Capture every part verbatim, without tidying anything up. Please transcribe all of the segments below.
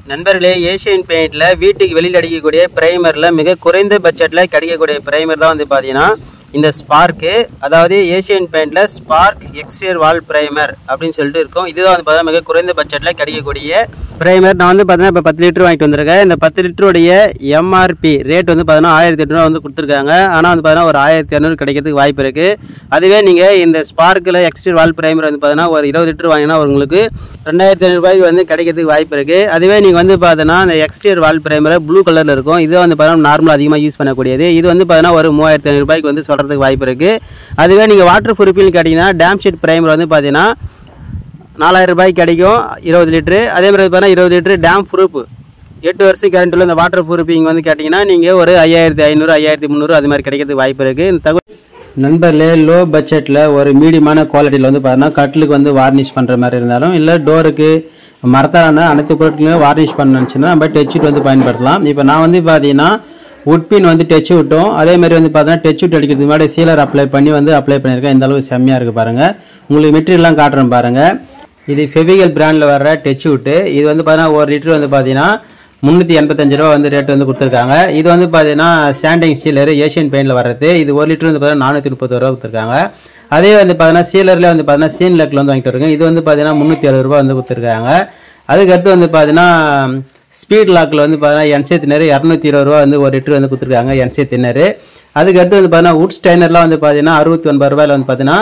நண்பர்களே, ஏஷியன் பெயிண்டில் வீட்டுக்கு வெளியில் அடிக்கக்கூடிய பிரைமரில் மிக குறைந்த பட்ஜெட்டில் கிடைக்கக்கூடிய பிரைமர் தான் வந்து பார்த்தீங்கன்னா இந்த ஸ்பார்க்கு. அதாவது ஏஷியன் பெயிண்டில் ஸ்பார்க் எக்ஸ்டியர் வால் பிரைமர் அப்படின்னு சொல்லிட்டு இருக்கும். இதுதான் வந்து பார்த்தீங்கன்னா மிக குறைந்த பட்ஜெட்டில் கிடைக்கக்கூடிய பிரைமர். நான் வந்து பார்த்தீங்கன்னா இப்போ பத்து லிட்டர் வாங்கிட்டு வந்திருக்கேன். இந்த பத்து லிட்டருடைய எம்ஆர்பி ரேட் வந்து பார்த்தீங்கன்னா ஆயிரத்தி எட்நூறுவா வந்து கொடுத்துருக்காங்க. ஆனால் வந்து பார்த்தீங்கன்னா ஒரு ஆயிரத்தி இரநூறு கிடைக்கிறதுக்கு வாய்ப்பு இருக்குது. அதுவே நீங்கள் இந்த ஸ்பார்க்கில் எக்ஸ்டியர் வால் பிரைமர் வந்து பார்த்தீங்கன்னா ஒரு இருபது லிட்டர் வாங்கினா உங்களுக்கு ரெண்டாயிரத்தி ஐநூறுபாய்க்கு வந்து கிடைக்கிறதுக்கு வாய்ப்பு இருக்குது. அதுவே நீங்கள் வந்து பார்த்தீங்கன்னா இந்த எக்ஸ்டியர் வால் பிரைமரை ப்ளூ கலரில் இருக்கும். இது வந்து பார்த்தீங்கன்னா நார்மலாக அதிகமாக யூஸ் பண்ணக்கூடியது. இது வந்து பார்த்தீங்கன்னா ஒரு மூவாயிரத்தி ஐநூறுபாய்க்கு வந்து சொல்கிறதுக்கு வாய்ப்பு இருக்குது. அதுவே நீங்கள் வாட்டர் ப்ரூஃபில் கேட்டிங்கன்னா டேம் ஷீட் பிரைமர் வந்து பார்த்தீங்கன்னா நாலாயிரம் ரூபாய்க்கு கிடைக்கும் இருபது லிட்டரு. அதே மாதிரி பார்த்தீங்கன்னா இருபது லிட்டரு டேம் ப்ரூஃப் எட்டு வருஷம் கேரண்டியில் இந்த வாட்டர் ப்ரூஃபிங் வந்து கேட்டிங்கன்னா நீங்கள் ஒரு ஐயாயிரத்தி ஐநூறு ஐயாயிரத்தி முந்நூறு அது மாதிரி கிடைக்கிறதுக்கு வாய்ப்பு இருக்குது. இந்த தகவல் நண்பர்களே, லோ பட்ஜெட்டில் ஒரு மீடியமான குவாலிட்டியில் வந்து பார்த்தீங்கன்னா கட்டிலுக்கு வந்து வார்னிஷ் பண்ணுற மாதிரி இருந்தாலும் இல்லை டோருக்கு மரத்தாலான அனைத்து பொருட்களையும் வார்னிஷ் பண்ணணுச்சுன்னா நம்ம டெச்சிட் வந்து பயன்படுத்தலாம். இப்போ நான் வந்து பார்த்தீங்கன்னா உட்பின் வந்து டச் விட்டோம். அதே மாதிரி வந்து பார்த்தீங்கன்னா டச் விட்டு அடிக்கிறதுக்கு முன்னாடி சீலர் அப்ளை பண்ணி வந்து அப்ளை பண்ணியிருக்கேன். இந்த அளவுக்கு செம்மையாக இருக்குது பாருங்கள். உங்களுக்கு மெட்டீரியல்லாம் காட்டுறேன் பாருங்கள். இது ஃபெவிகல் பிராண்டில் வர்ற டச் விட்டு. இது வந்து பார்த்தீங்கன்னா ஒரு லிட்டர் வந்து பார்த்தீங்கன்னா முந்நூற்றி எண்பத்தஞ்சு ரூபா வந்து ரேட் வந்து கொடுத்துருக்காங்க. இது வந்து பார்த்தீங்கன்னா ஸ்டாண்டிங் சீலர் ஏஷியன் பெயிண்டில் வர்றது. இது ஒரு லிட்டர் வந்து பார்த்தீங்கன்னா நானூற்றி முப்பது ரூபா கொடுத்துருக்காங்க. அதே வந்து பார்த்தீங்கன்னா சீலரில் வந்து பார்த்தீங்கன்னா சீன் லெக்கில் வந்து வாங்கிட்டு வருங்க. இது வந்து பார்த்தீங்கன்னா முந்நூற்றி அறுபது ரூபா வந்து கொடுத்துருக்காங்க. அதுக்கடுத்து வந்து பார்த்தீங்கன்னா ஸ்பீட் லாக்கில் வந்து பார்த்தீங்கன்னா என்சே தின்னர் இரநூத்தி இருபது ரூபா வந்து ஒரு லிட்டர் வந்து கொடுத்துருக்காங்க என்சே தின்னர். அதுக்கடுத்து வந்து பார்த்தீங்கன்னா உட் ஸ்டைனர்லாம் வந்து பார்த்தீங்கன்னா அறுபத்தி ஒன்பது ரூபாயில் வந்து பார்த்தீங்கன்னா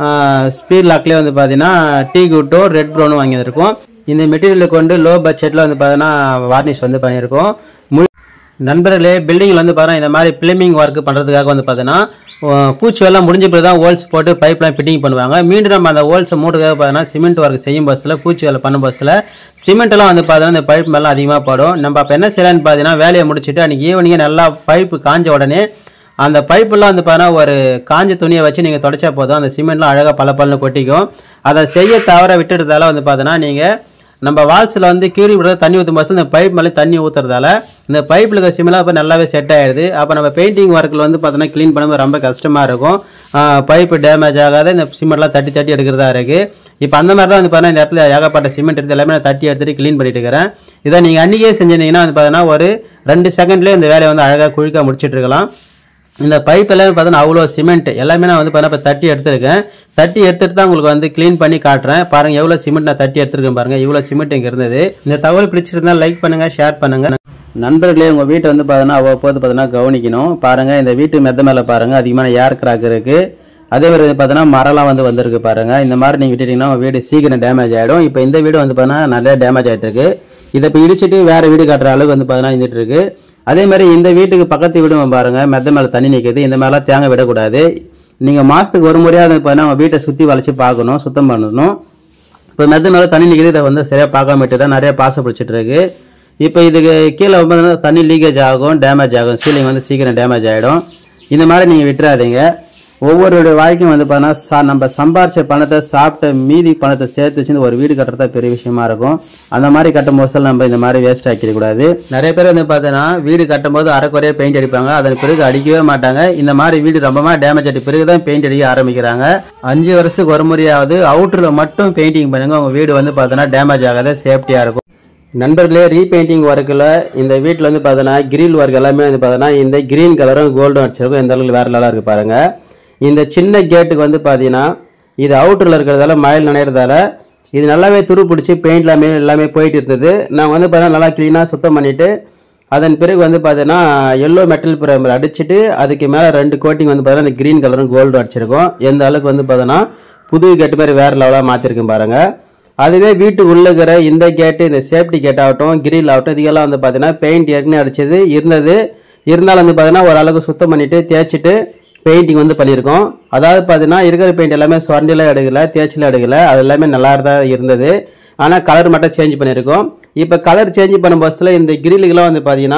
ஸ்பீட் லாக்லேயே வந்து பார்த்தீங்கன்னா டீ குட்டோ ரெட் ப்ரௌனும் வாங்கியிருக்கோம். இந்த மெட்டீரியலை கொண்டு லோ பட்ஜெட்டில் வந்து பார்த்தீங்கன்னா வார்னிஷ் வந்து பண்ணியிருக்கோம். நண்பர்களே, பில்டிங்கில் வந்து பார்த்தீங்கன்னா இந்த மாதிரி பிளம்பிங் ஒர்க் பண்ணுறதுக்காக வந்து பார்த்தீங்கன்னா பூச்சி எல்லாம் முடிஞ்ச பிறகு தான் ஹோல்ஸ் போட்டு பைப்லாம் ஃபிட்டிங் பண்ணுவாங்க. மீண்டும் நம்ம அந்த ஹோல்ஸை மூடுறதுக்காக பார்த்தீங்கன்னா சிமெண்ட் ஒர்க் செய்யும் பஸ்ஸில் பூச்சி வேலை பண்ணும் பஸ்ஸில் சிமெண்ட்லாம் வந்து பார்த்தீங்கன்னா இந்த பைப் மேலாம் அதிகமாக படும். நம்ம அப்போ என்ன செய்யலான்னு பார்த்தீங்கன்னா வேலையை முடிச்சுட்டு அன்றைக்கி ஈவினிங்கே நல்லா பைப்பு காஞ்ச உடனே அந்த பைப்பெல்லாம் வந்து பார்த்தீங்கன்னா ஒரு காஞ்ச துணியை வச்சு நீங்கள் தொடச்சா போதும். அந்த சிமெண்ட்லாம் அழகாக பல பலன்னு கொட்டிக்கும். அதை செய்ய தவிர விட்டுறதால வந்து பார்த்தீங்கன்னா நீங்கள் நம்ம வால்ஸில் வந்து கீறி விடுறது தண்ணி ஊற்றும் பஸ்ஸில் இந்த பைப் மேலே தண்ணி ஊற்றுறதால இந்த பைப்பில் இருக்க சிமெண்ட்லாம் இப்போ நல்லாவே செட் ஆகிடுது. அப்போ நம்ம பெயிண்டிங் ஒர்க்கில் வந்து பார்த்தோன்னா க்ளீன் பண்ணும்போது ரொம்ப கஷ்டமாக இருக்கும். பைப்பு டேமேஜ் ஆகாத இந்த சிமெண்ட்லாம் தட்டி தட்டி எடுக்கிறதா இருக்குது. இப்போ அந்த மாதிரி தான் வந்து பார்த்தீங்கன்னா இந்த இடத்துல ஏகப்பட்ட சிமெண்ட் எடுத்து எல்லாமே நான் தட்டி எடுத்துகிட்டு க்ளீன் பண்ணிட்டு இருக்கிறேன். இதை நீங்கள் அன்றைக்கே செஞ்சிருந்தீங்கன்னா வந்து பார்த்தீங்கன்னா ஒரு ரெண்டு செகண்ட்லேயே இந்த வேலையை வந்து அழகாக குழிக்க முடிச்சுட்டு இருக்கலாம். இந்த பைப் எல்லாமே பார்த்தீங்கன்னா அவ்வளோ சிமெண்ட் எல்லாமே நான் வந்து பார்த்தீங்கன்னா இப்போ தட்டி எடுத்துருக்கேன். தட்டி எடுத்துகிட்டு தான் உங்களுக்கு வந்து க்ளீன் பண்ணி காட்டுறேன். பாருங்கள் எவ்வளோ சிமெண்ட் நான் தட்டி எடுத்துருக்கேன் பாருங்கள். இவ்வளோ சிமெண்ட் இங்கே இருந்தது. இந்த தகவல் பிடிச்சிருந்தால் லைக் பண்ணுங்கள், ஷேர் பண்ணுங்கள். நண்பர்களே, உங்கள் வீட்டை வந்து பார்த்தீங்கன்னா அவ்வப்போது பார்த்தீங்கன்னா கவனிக்கணும். பாருங்கள் இந்த வீட்டு மெத்த மேலே பாருங்கள் அதிகமான ஏர் கிராக் இருக்குது. அதே மாதிரி வந்து பார்த்தீங்கன்னா மரம்லாம் வந்து வந்திருக்கு பாருங்கள். இந்த மாதிரி நீங்கள் விட்டுட்டிங்கன்னா உங்கள் வீடு சீக்கிரம் டேமேஜ் ஆகிடும். இப்போ இந்த வீடு வந்து பார்த்தீங்கன்னா நிறைய டேமேஜ் ஆகிட்டு இருக்கு. இதை இப்போ இடிச்சிட்டு வேறு வீடு கட்டுற அளவுக்கு வந்து பார்த்தீங்கன்னா இருந்துட்டு இருக்கு. அதே மாதிரி இந்த வீட்டுக்கு பக்கத்து வீடும் பாருங்கள் மெத்த மேலே தண்ணி நிற்கிது. இந்த மாதிரிலாம் தேங்க விடக்கூடாது. நீங்கள் மாதத்துக்கு ஒரு முறையாவது பார்த்தீங்கன்னா உங்கள் வீட்டை சுற்றி வளைச்சி பார்க்கணும், சுத்தம் பண்ணணும். இப்போ மெத்த மேலே தண்ணி நிற்கிது. இதை வந்து சரியாக பார்க்காம விட்டு தான் நிறைய பாச பிடிச்சிட்டு இருக்கு. இப்போ இதுக்கு கீழே வந்து தண்ணி லீக்கேஜ் ஆகும், டேமேஜ் ஆகும். சீலிங் வந்து சீக்கிரம் டேமேஜ் ஆகிடும். இந்த மாதிரி நீங்கள் விட்டுறாதீங்க. ஒவ்வொருடைய வாழ்க்கையும் வந்து பார்த்தீங்கன்னா நம்ம சம்பாரிச்ச பணத்தை சாப்பிட்ட மீதி பணத்தை சேர்த்து வச்சு ஒரு வீடு கட்டுறதா பெரிய விஷயமா இருக்கும். அந்த மாதிரி கட்டும் போது நம்ம இந்த மாதிரி வேஸ்ட் ஆக்கிடக்கூடாது. நிறைய பேர் வந்து பார்த்தீங்கன்னா வீடு கட்டும் போது அரைக்குறைய பெயிண்ட் அடிப்பாங்க. அதன் பிறகு அடிக்கவே மாட்டாங்க. இந்த மாதிரி வீடு ரொம்ப டேமேஜ் ஆகிட்ட பிறகு தான் பெயிண்ட் அடிக்க ஆரம்பிக்கிறாங்க. அஞ்சு வருஷத்துக்கு ஒரு முறையாவது அவுட்டரில் மட்டும் பெயிண்டிங் பண்ணுங்க. உங்கள் வீடு வந்து பார்த்தீங்கன்னா டேமேஜ் ஆகாத சேஃப்டியாக இருக்கும். நண்பர்களே, ரீபெயிண்டிங் ஒர்க்கில் இந்த வீட்டில் வந்து பார்த்தீங்கன்னா கிரில் ஒர்க் எல்லாமே வந்து பார்த்தீங்கன்னா இந்த கிரீன் கலரும் கோல்டும் அடிச்சிருக்கும். இந்த அளவுக்கு வேறு நல்லா இருக்குது பாருங்கள். இந்த சின்ன கேட்டுக்கு வந்து பார்த்தீங்கன்னா இது அவுட்டரில் இருக்கிறதால மழையில் நனைகிறதால இது நல்லாவே துரு பிடிச்சி பெயிண்ட் எல்லாமே எல்லாமே போயிட்டு இருந்தது. நாங்கள் வந்து பார்த்தீங்கன்னா நல்லா க்ளீனாக சுத்தம் பண்ணிவிட்டு அதன் பிறகு வந்து பார்த்தீங்கன்னா எல்லோ மெட்டல் பிரைமர் அடிச்சுட்டு அதுக்கு மேலே ரெண்டு கோட்டிங் வந்து பார்த்தீங்கன்னா இந்த க்ரீன் கலரும் கோல்டும் அடிச்சிருக்கோம். எந்த அளவுக்கு வந்து பார்த்தீங்கன்னா புது கேட்டு மாதிரி வேறு லெவலாக மாற்றிருக்கும் பாருங்கள். அதுவே வீட்டுக்கு உள்ளே இருக்கிற இந்த கேட்டு இந்த சேஃப்டி கேட் ஆகட்டும் கிரில் ஆகட்டும் இதுக்கெல்லாம் வந்து பார்த்தீங்கன்னா பெயிண்ட் ஏற்கனவே அடிச்சது இருந்தது. இருந்தாலும் வந்து பார்த்தீங்கன்னா ஓரளவுக்கு சுத்தம் பண்ணிவிட்டு தேய்ச்சிட்டு பெயிண்டிங் வந்து பண்ணியிருக்கோம். அதாவது பார்த்தீங்கன்னா இருக்கிற பெயிண்ட் எல்லாமே சொரண்டிலாம் எடுக்கலை, தேய்ச்சிலாம் எடுக்கலை. அது எல்லாமே நல்லா தான் இருந்தது. ஆனால் கலர் மட்டும் சேஞ்ச் பண்ணியிருக்கோம். இப்போ கலர் சேஞ்ச் பண்ணும் பஸ்ஸில் இந்த கிரிலுக்கெல்லாம் வந்து பார்த்தீங்கன்னா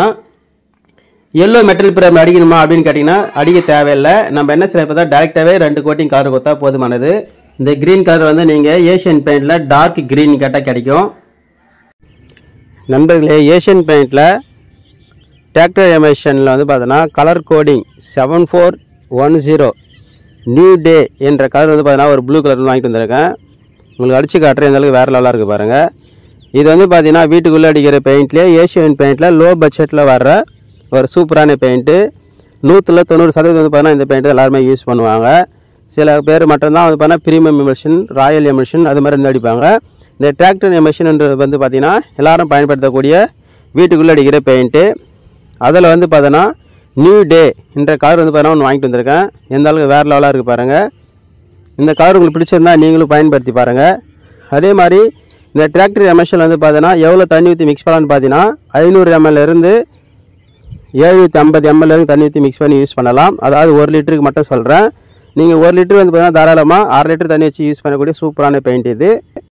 எல்லோ மெட்டல் பிரைமர் அடிக்கணுமா அப்படின்னு கேட்டிங்கன்னா அடிக்க தேவையில்லை. நம்ம என்ன செய்ய பார்த்தா டேரெக்டாகவே ரெண்டு கோட்டிங் கலர் கொடுத்தா போதுமானது. இந்த க்ரீன் கலர் வந்து நீங்கள் ஏஷியன் பெயிண்டில் டார்க் க்ரீன் கேட்டால் கிடைக்கும். நண்பர்களே, ஏஷியன் பெயிண்டில் டிராக்டர் எமிஷனில் வந்து பார்த்தோன்னா colour coding seven four one zero new day என்ற கலர் வந்து பார்த்தீங்கன்னா ஒரு ப்ளூ கலர் வாங்கிட்டு வந்திருக்கேன். உங்களுக்கு அடிச்சு காட்டுறேன். இந்த அளவுக்கு வேறு லெவலாக இருக்குது பாருங்கள். இது வந்து பார்த்தீங்கன்னா வீட்டுக்குள்ளே அடிக்கிற பெயிண்ட்லேயே ஏஷியன் பெயிண்டில் லோ பட்ஜெட்டில் வர்ற ஒரு சூப்பரான பெயிண்ட்டு. நூற்றில் தொண்ணூறு சதவீதம் வந்து பார்த்தீங்கன்னா இந்த பெயிண்ட்டு எல்லாருமே யூஸ் பண்ணுவாங்க. சில பேர் மட்டும்தான் வந்து பார்த்தீங்கன்னா ப்ரீமியம் எமிஷன், ராயல் எமிஷன் அது மாதிரி வந்து அடிப்பாங்க. இந்த டிராக்டர் எமிஷன்ன்றது வந்து பார்த்தீங்கன்னா எல்லாரும் பயன்படுத்தக்கூடிய வீட்டுக்குள்ளே அடிக்கிற பெயிண்ட்டு. அதில் வந்து பார்த்தோன்னா நியூ டே என்ற கார் வந்து பார்த்தீங்கன்னா ஒன்று வாங்கிட்டு வந்திருக்கேன். எந்த அளவுக்கு வேறு லெவலாக இருக்குது பாருங்கள். இந்த கார் உங்களுக்கு பிடிச்சிருந்தா நீங்களும் பயன்படுத்தி பாருங்கள். அதே மாதிரி இந்த டிராக்டர் எமிஷன் வந்து பார்த்தீங்கன்னா எவ்வளோ தண்ணி ஊற்றி மிக்ஸ் பண்ணலான்னு பார்த்தீங்கன்னா ஐநூறு எம்எல் இருந்து எழுநூற்றி ஐம்பது எம்எல் வரைக்கும் தண்ணி ஊற்றி மிக்ஸ் பண்ணி யூஸ் பண்ணலாம். அதாவது ஒரு லிட்டருக்கு மட்டும் சொல்கிறேன். நீங்கள் ஒரு லிட்டர் வந்து பார்த்தீங்கன்னா தாராளமாக அரை லிட்டர் தண்ணி வச்சு யூஸ் பண்ணக்கூடிய சூப்பரான பெயிண்ட் இது.